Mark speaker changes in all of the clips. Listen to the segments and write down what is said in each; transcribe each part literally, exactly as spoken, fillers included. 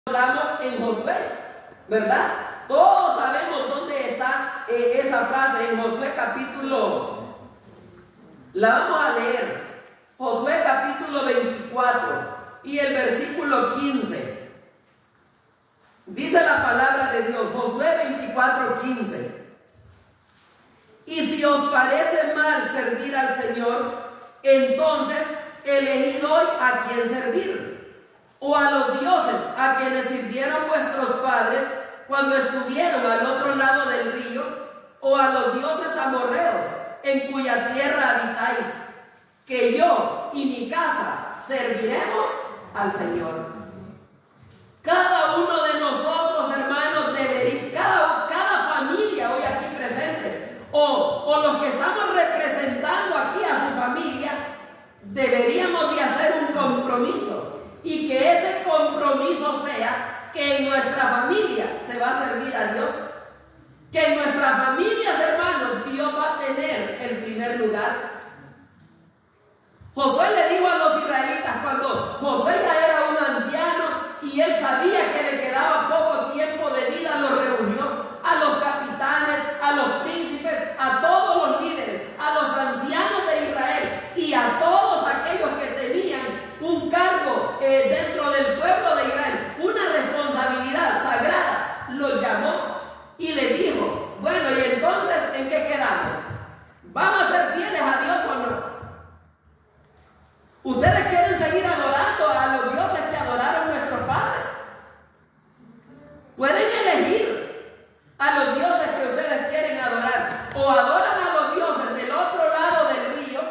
Speaker 1: encontramos en Josué, ¿verdad? Todos sabemos dónde está eh, esa frase, en Josué capítulo, la vamos a leer, Josué capítulo veinticuatro y el versículo quince. Dice la palabra de Dios, Josué veinticuatro, quince. Y si os parece mal servir al Señor, entonces elegid hoy a quién servir, o a los dioses a quienes sirvieron vuestros padres cuando estuvieron al otro lado del río, o a los dioses amorreos en cuya tierra habitáis, que yo y mi casa serviremos al Señor. Cada uno de nosotros, hermanos, debería, cada, cada familia hoy aquí presente, o, o los que estamos representando aquí a su familia, deberíamos de hacer un compromiso, y que ese compromiso sea que en nuestra familia se va a servir a Dios, que en nuestras familias, hermanos, Dios va a tener el primer lugar. Josué le dijo a los israelitas, cuando Josué ya era un anciano y él sabía que le quedaba poco tiempo de vida, los reunió a los capitanes, a los príncipes, a todos los líderes, a los ancianos de Israel y a todos aquellos que tenían un cargo eh, dentro del pueblo de Israel, una responsabilidad sagrada. Los llamó y le dijo, bueno, y entonces, ¿en qué quedamos? ¿Vamos a ser fieles a Dios o no? ¿Ustedes quieren seguir adorando a los dioses que adoraron nuestros padres? Pueden elegir a los dioses que ustedes quieren adorar, o adoran a los dioses del otro lado del río,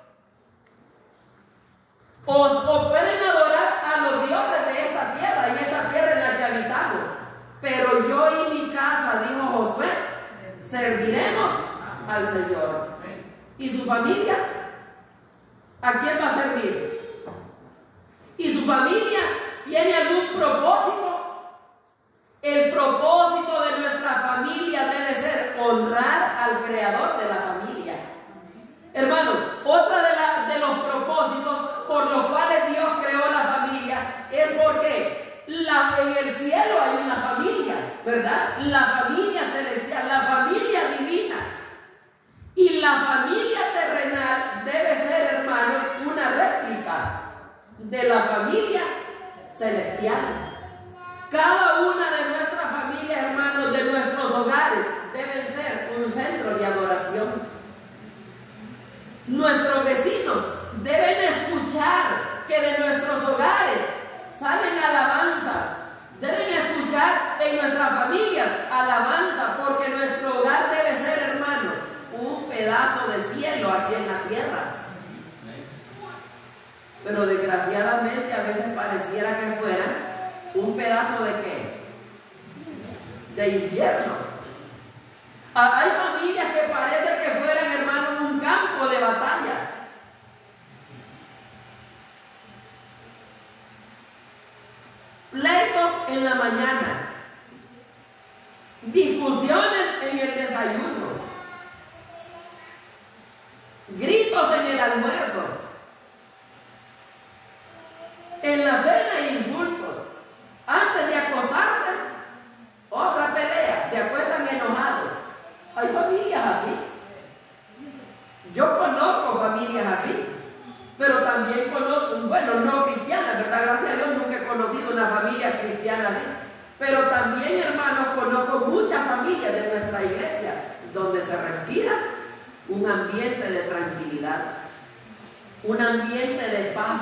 Speaker 1: o, o pueden adorar a los dioses de esta tierra, en esta tierra en la que habitamos. Pero yo y mi casa, dijo Josué, serviremos al Señor. ¿Y su familia? ¿A quién va a servir? ¿Y su familia tiene algún propósito? El propósito de nuestra familia debe ser honrar al creador de la familia. Hermano, otra de, la, de los propósitos por los cuales Dios creó la familia es porque la, en el cielo hay una familia, ¿verdad? La familia celestial, la familia divina. Y la familia terrenal debe ser, hermanos, una réplica de la familia celestial. Cada una de nuestras familias, hermanos, de nuestros hogares, deben ser un centro de adoración. Nuestros vecinos deben escuchar que de nuestros hogares salen alabanzas. Deben escuchar en nuestra familia alabanza, porque nuestro hogar debe ser, hermanos, un pedazo de cielo aquí en la tierra. Pero desgraciadamente a veces pareciera que fuera un pedazo de ¿qué? De infierno. Hay familias que parece que fueran, hermanos, un campo de batalla. Pleitos en la mañana, discusiones en el desayuno, gritos en el almuerzo, en la cena insultos, antes de acostarse otra pelea, se acuestan enojados. Hay familias así. Yo conozco familias así, pero también conozco, bueno, no cristianas, ¿verdad? Gracias a Dios nunca he conocido una familia cristiana así, pero también, hermanos, conozco muchas familias de nuestra iglesia donde se respira un ambiente de tranquilidad, un ambiente de paz,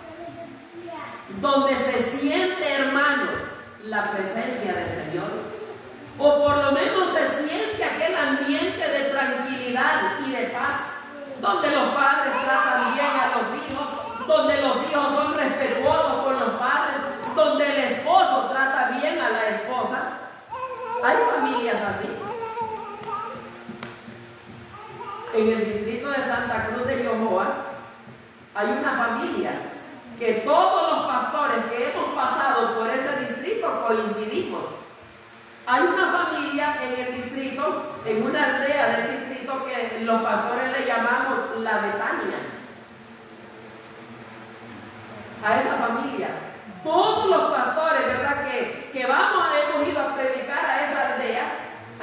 Speaker 1: donde se siente, hermanos, la presencia del Señor, o por lo menos se siente aquel ambiente de tranquilidad y de paz, donde los padres tratan bien a los hijos, donde los hijos son respetuosos con los padres, donde el esposo trata bien a la esposa. Hay familias así. En el distrito de Santa Cruz de Yohoa hay una familia que todos los pastores que hemos pasado por ese distrito coincidimos. Hay una familia en el distrito, en una aldea del distrito, que los pastores le llamamos la Betania. A esa familia, todos los pastores, ¿verdad? Que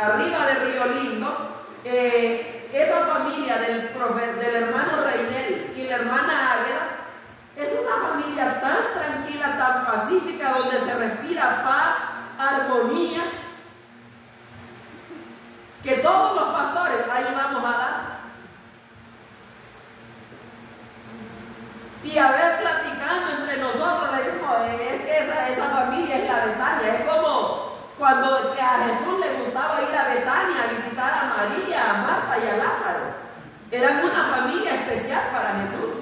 Speaker 1: arriba de Río Lindo, eh, esa familia del, profe, del hermano Reinel y la hermana Águeda es una familia tan tranquila, tan pacífica, donde se respira paz, armonía, que todos los pastores ahí vamos a dar. Y a ver, platicando entre nosotros, le decimos, es que esa, esa familia es la Betania. Es como cuando que a Jesús le gustaba ir a Betania a visitar a María, a Marta y a Lázaro. Eran una familia especial para Jesús.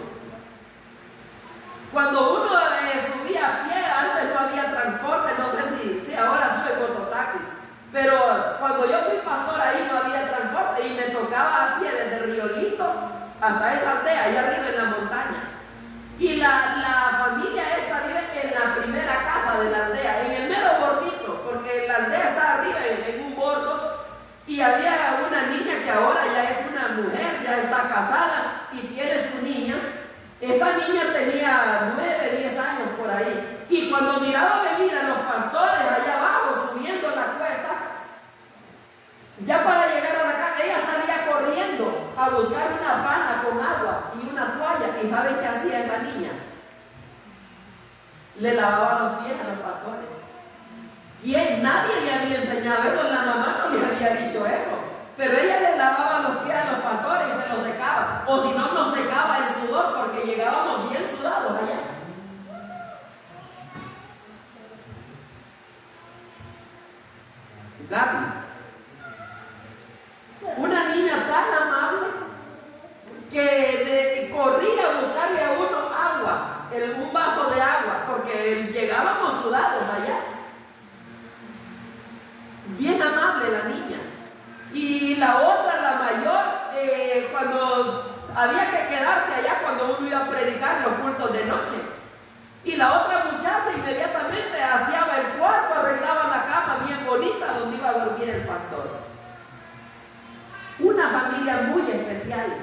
Speaker 1: Cuando uno eh, subía a pie, antes no había transporte, no sé si, si ahora sube mototaxi, pero cuando yo fui pastor ahí no había transporte y me tocaba a pie desde Río Lindo hasta esa aldea, allá arriba en la montaña. Y la, la familia esta vive en la primera casa de la aldea, en el mero bordito, porque la aldea está arriba en, en un bordo, y había una niña que ahora ya es una mujer, ya está casada y tiene su niña. Esta niña tenía nueve, diez años por ahí, y cuando miraba venir a los pastores allá abajo subiendo la cuesta, ya para llegar a la casa, ella salía corriendo a buscar una pana con agua y una toalla. ¿Y saben qué hacía esa niña? Le lavaba los pies a los pastores. ¿Quién? Nadie le había enseñado eso, la mamá no le había dicho eso. Pero ella le lavaba los pies a los pastores y se los secaba. O si no, nos secaba el sudor porque llegábamos bien sudados allá. Gaby, una niña tan amable que de, corría a buscarle a uno agua, el, un vaso de agua, porque llegábamos sudados allá. Bien amable la niña. Y la otra, la mayor, eh, cuando había que quedarse allá cuando uno iba a predicar los cultos de noche. Y la otra muchacha inmediatamente aseaba el cuarto, arreglaba la cama bien bonita donde iba a dormir el pastor. Una familia muy especial.